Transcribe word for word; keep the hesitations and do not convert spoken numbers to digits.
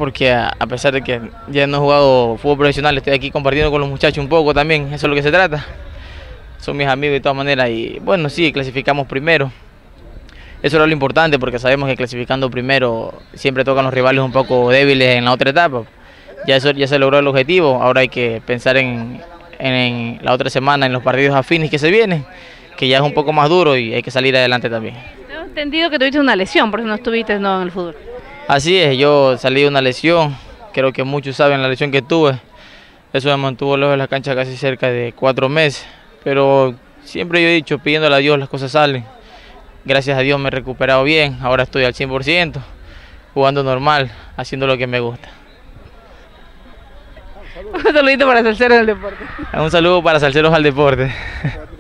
porque a, a pesar de que ya no he jugado fútbol profesional, estoy aquí compartiendo con los muchachos un poco también, eso es lo que se trata. Son mis amigos de todas maneras y bueno, sí, clasificamos primero. Eso era lo importante porque sabemos que clasificando primero siempre tocan los rivales un poco débiles en la otra etapa. Ya, eso, ya se logró el objetivo, ahora hay que pensar en, en, en la otra semana, en los partidos afines que se vienen, que ya es un poco más duro y hay que salir adelante también. Tengo entendido que tuviste una lesión, por eso no estuviste no, en el fútbol. Así es, yo salí de una lesión, creo que muchos saben la lesión que tuve. Eso me mantuvo lejos de la cancha casi cerca de cuatro meses, pero siempre yo he dicho, pidiéndole a Dios las cosas salen. Gracias a Dios me he recuperado bien, ahora estoy al cien por ciento, jugando normal, haciendo lo que me gusta. Un saludito para Salceros del Deporte. Un saludo para Salceros al Deporte.